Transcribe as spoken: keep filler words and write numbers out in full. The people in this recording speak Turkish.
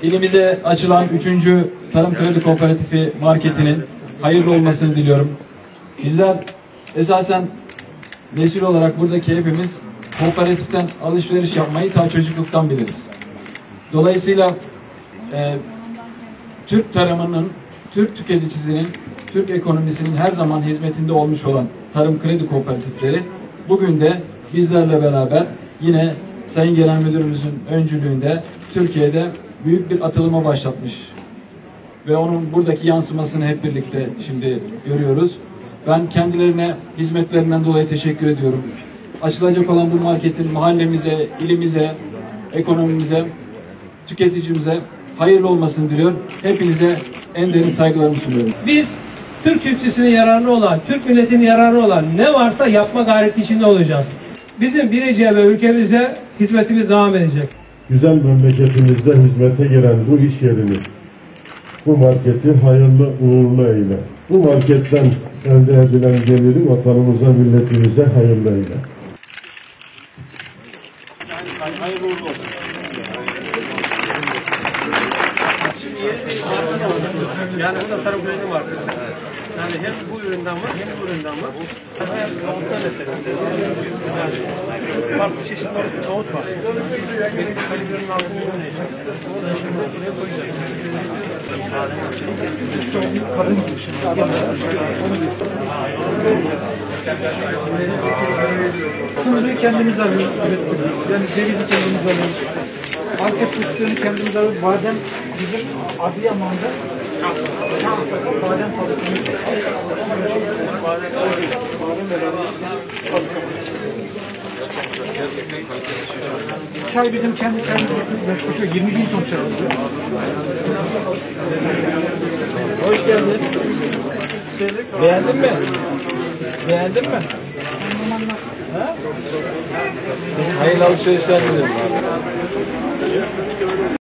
ilimize açılan üçüncü Tarım Kredi Kooperatifi marketinin hayırlı olmasını diliyorum. Bizler esasen nesil olarak buradaki hepimiz kooperatiften alışveriş yapmayı ta çocukluktan biliriz. Dolayısıyla e, Türk tarımının, Türk tüketicisinin, Türk ekonomisinin her zaman hizmetinde olmuş olan tarım kredi kooperatifleri bugün de bizlerle beraber yine Sayın Genel Müdürümüzün öncülüğünde Türkiye'de büyük bir atılıma başlatmış ve onun buradaki yansımasını hep birlikte şimdi görüyoruz. Ben kendilerine hizmetlerinden dolayı teşekkür ediyorum. Açılacak olan bu marketin mahallemize, ilimize, ekonomimize, tüketicimize hayırlı olmasını diliyorum. Hepinize en derin saygılarımı sunuyorum. Biz Türk çiftçisinin yararına olan, Türk milletinin yararına olan ne varsa yapma gayreti içinde olacağız. Bizim Bilecik'e ve ülkemize hizmetimiz devam edecek. Güzel memleketimizde hizmete giren bu iş yerini, bu marketi hayırlı uğurlu eyle. Bu marketten elde edilen geliri vatanımıza, milletimize hayırlı eyle. Hayırlı uğurlu olsun. Yani bu da tarım kredi markası. Yani hem bu üründen var hem bu üründen var. Hem nohutta mesela. Yani farklı çeşitli nohut var. Benim kalibrenin altında ne? Onu da şimdi buraya koyacağız. Fındığı kendimiz alıyoruz. Yani cevizi kendimiz alıyoruz. Antep fıstığını kendimiz alıyoruz. Badem bizim Adıyaman'da badem fabrikamız. Çay bizim kendi kendimiz yaklaşık yirmi bin ton çay alıyor. Hoş geldin. Beğendin mi? Beğendin mi? Ha? Hayırlı alışverişler dilerim.